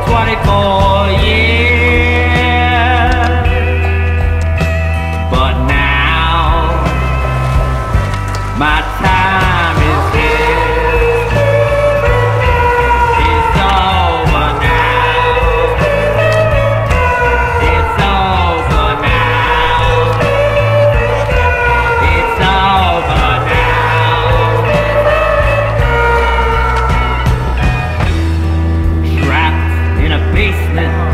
24 years. But now my time is here. It's over now. It's over now. It's over now. Trapped in a basement